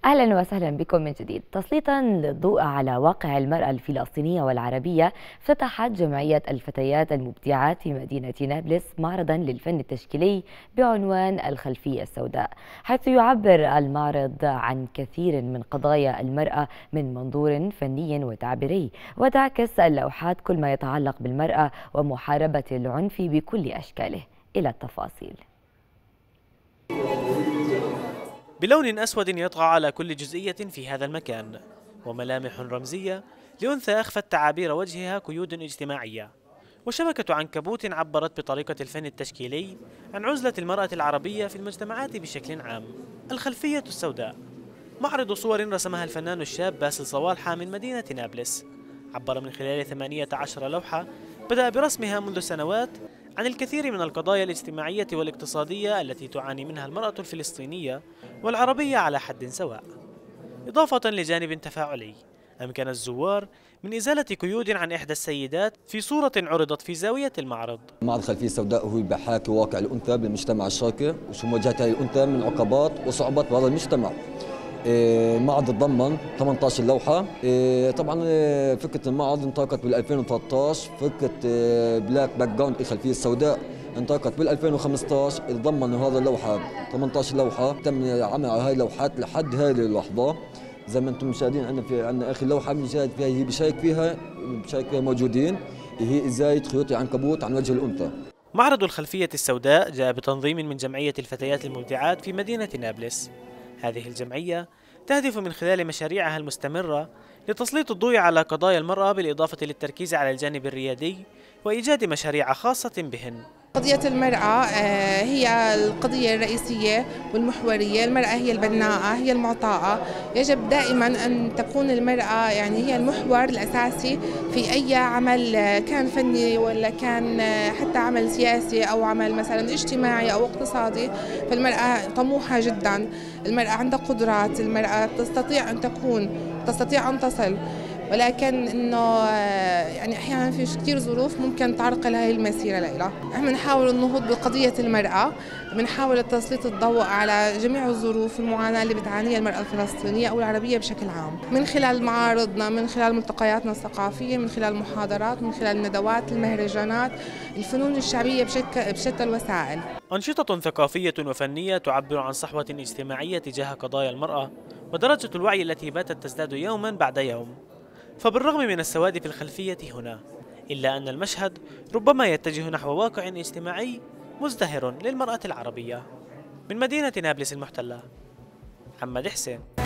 أهلا وسهلا بكم من جديد. تسليطا للضوء على واقع المرأة الفلسطينية والعربية، افتتحت جمعية الفتيات المبدعات في مدينة نابلس معرضا للفن التشكيلي بعنوان الخلفية السوداء، حيث يعبر المعرض عن كثير من قضايا المرأة من منظور فني وتعبيري، وتعكس اللوحات كل ما يتعلق بالمرأة ومحاربة العنف بكل أشكاله. إلى التفاصيل. بلون أسود يطغى على كل جزئية في هذا المكان، وملامح رمزية لأنثى أخفت تعابير وجهها قيود اجتماعية، وشبكة عنكبوت عبرت بطريقة الفن التشكيلي عن عزلة المرأة العربية في المجتمعات بشكل عام. الخلفية السوداء معرض صور رسمها الفنان الشاب باسل صوالحة من مدينة نابلس، عبر من خلال 18 لوحة بدأ برسمها منذ سنوات عن الكثير من القضايا الاجتماعية والاقتصادية التي تعاني منها المرأة الفلسطينية والعربية على حد سواء، إضافة لجانب تفاعلي أمكن الزوار من إزالة قيود عن إحدى السيدات في صورة عرضت في زاوية المعرض. معرض الخلفية السوداء هو بحاكي واقع الأنثى بالمجتمع الشرقي وشو مواجهتها الأنثى من عقبات وصعوبات بهذا المجتمع. المعرض تضمن 18 لوحة. طبعا فكرة المعرض انطلقت بال 2013، فكرة بلاك باك جراوند الخلفية السوداء انطلقت بال 2015، تضمن هذا اللوحة 18 لوحة، تم عمل هاي اللوحات لحد هذه اللحظة. زي ما انتم مشاهدين عندنا اخر لوحة بنشاهد فيها، هي بشارك فيها موجودين، هي ازاي خيوط العنكبوت عن وجه الأنثى. معرض الخلفية السوداء جاء بتنظيم من جمعية الفتيات المبدعات في مدينة نابلس. هذه الجمعية تهدف من خلال مشاريعها المستمرة لتسليط الضوء على قضايا المرأة بالإضافة للتركيز على الجانب الريادي وإيجاد مشاريع خاصة بهن. قضية المرأة هي القضية الرئيسية والمحورية. المرأة هي البناءة، هي المعطاءة. يجب دائما أن تكون المرأة هي المحور الأساسي في أي عمل، كان فني ولا كان حتى عمل سياسي أو عمل مثلا اجتماعي أو اقتصادي. فالمرأة طموحة جدا، المرأة عندها قدرات، المرأة تستطيع أن تصل، ولكن انه احيانا في كثير ظروف ممكن تعرقل هاي المسيره لها. احنا بنحاول النهوض بقضيه المراه، بنحاول تسليط الضوء على جميع الظروف المعاناه اللي بتعانيها المراه الفلسطينيه او العربيه بشكل عام، من خلال معارضنا، من خلال ملتقياتنا الثقافيه، من خلال المحاضرات، من خلال الندوات، المهرجانات، الفنون الشعبيه بشتى الوسائل. أنشطة ثقافية وفنية تعبر عن صحوة اجتماعية تجاه قضايا المرأة ودرجة الوعي التي باتت تزداد يوما بعد يوم. فبالرغم من السواد في الخلفية هنا، إلا أن المشهد ربما يتجه نحو واقع اجتماعي مزدهر للمرأة العربية. من مدينة نابلس المحتلة، محمد حسين.